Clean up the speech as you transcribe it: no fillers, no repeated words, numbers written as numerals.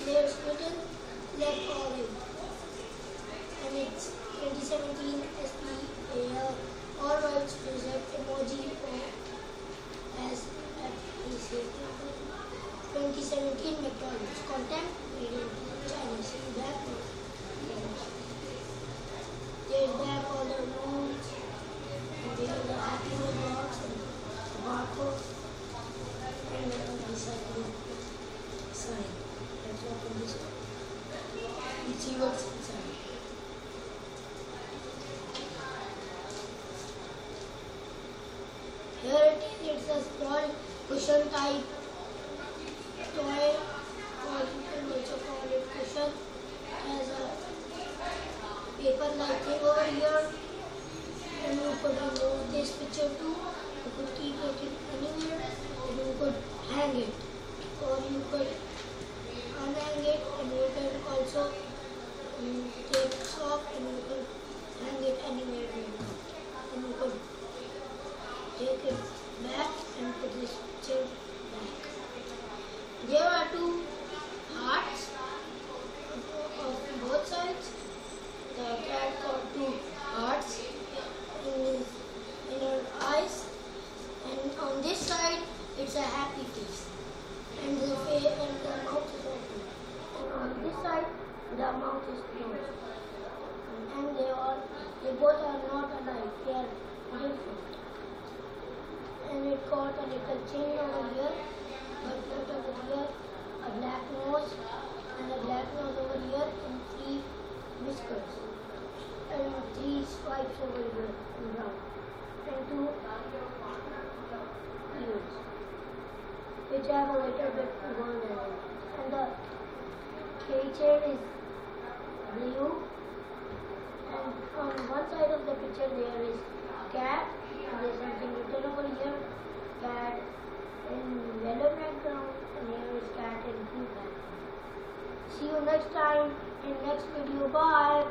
there's little left orange, and it's 2017 SPA all whites present emoji as FEC. 2017 McDonald's content made in China. See back. There's back all the rules, and there are the happy meal box and the barcode, and then the recycling sign. Let's open this up. Let's see what's inside. Here it is. It's a small cushion type toy, or you can also call it cushion. It has a paper-like thing over here, and you could remove this picture too. You could keep it anywhere, and you could hang it, or you could unhang it, and you can also take it off, and you could hang it anywhere you want. And you could take it back and put this picture back. There are two hearts on both sides. The cat got two hearts in her eyes, and on this side it's a happy face, and the mouth is open. And on this side the mouth is closed. And they both are not alike. They are different. And it got a little chain over here, but not over here, a black nose, and a black nose over here, and three whiskers, and three stripes over here in brown, and two ears, which have a little bit gold in it. And the keychain is blue, and on one side of the picture there is a cat, and there is something written over here, cat in yellow background, and here is cat in blue background. See you next time in next video. Bye.